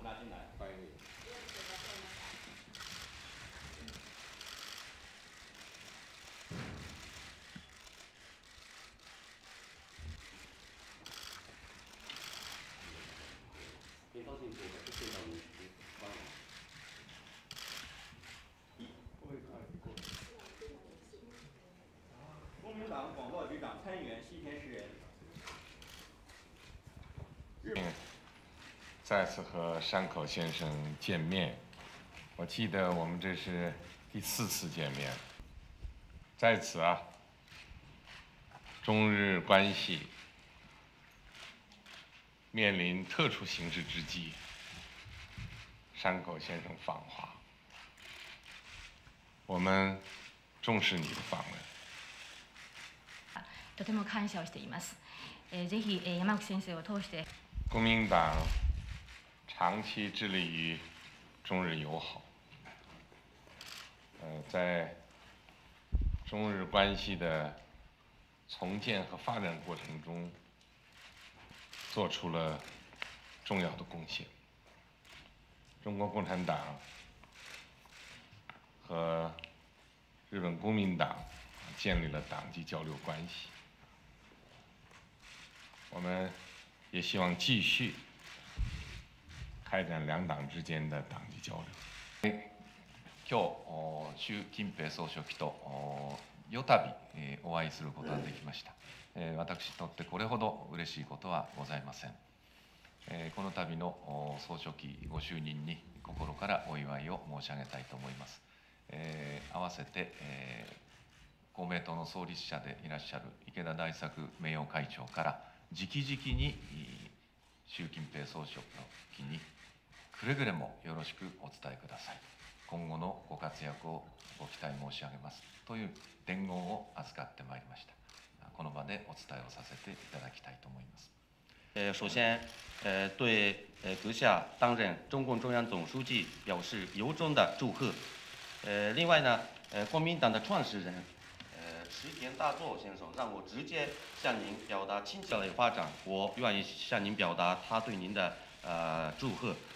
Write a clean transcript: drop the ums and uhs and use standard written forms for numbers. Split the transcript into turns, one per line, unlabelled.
拉进来。
欢迎。
很高兴见到你，帮我。公民党广报局长参议员西田实人。
再次和山口先生见面，我记得我们这是第4次见面。在此啊，中日关系面临特殊形势之际，山口先生访华，我们重视你的访问。
とても感謝をしています。ぜひ山口先生を通して。
公民党长期致力于中日友好，在中日关系的重建和发展过程中，做出了重要的贡献。中国共产党和日本公民党建立了党际交流关系，我们也希望继续开展两党之間的党際交流。
今日、習近平総書記と夜旅お会いすることができました。私にとってこれほど嬉しいことはございません。この度の総書記ご就任に心からお祝いを申し上げたいと思います。合わせて、公明党の創立者でいらっしゃる池田大作名誉会長から直々に習近平総書記にくれぐれもよろしくお伝えください。今後のご活躍をご期待申し上げますという伝言を預かってまいりました。この場でお伝えをさせていただきたいと思います。
首先，对阁下担任中共中央总书记表示由衷的祝贺。另外呢，国民党的创始人石田大作先生让我直接向您表达亲切的发展，我愿意向您表达他对您的祝贺。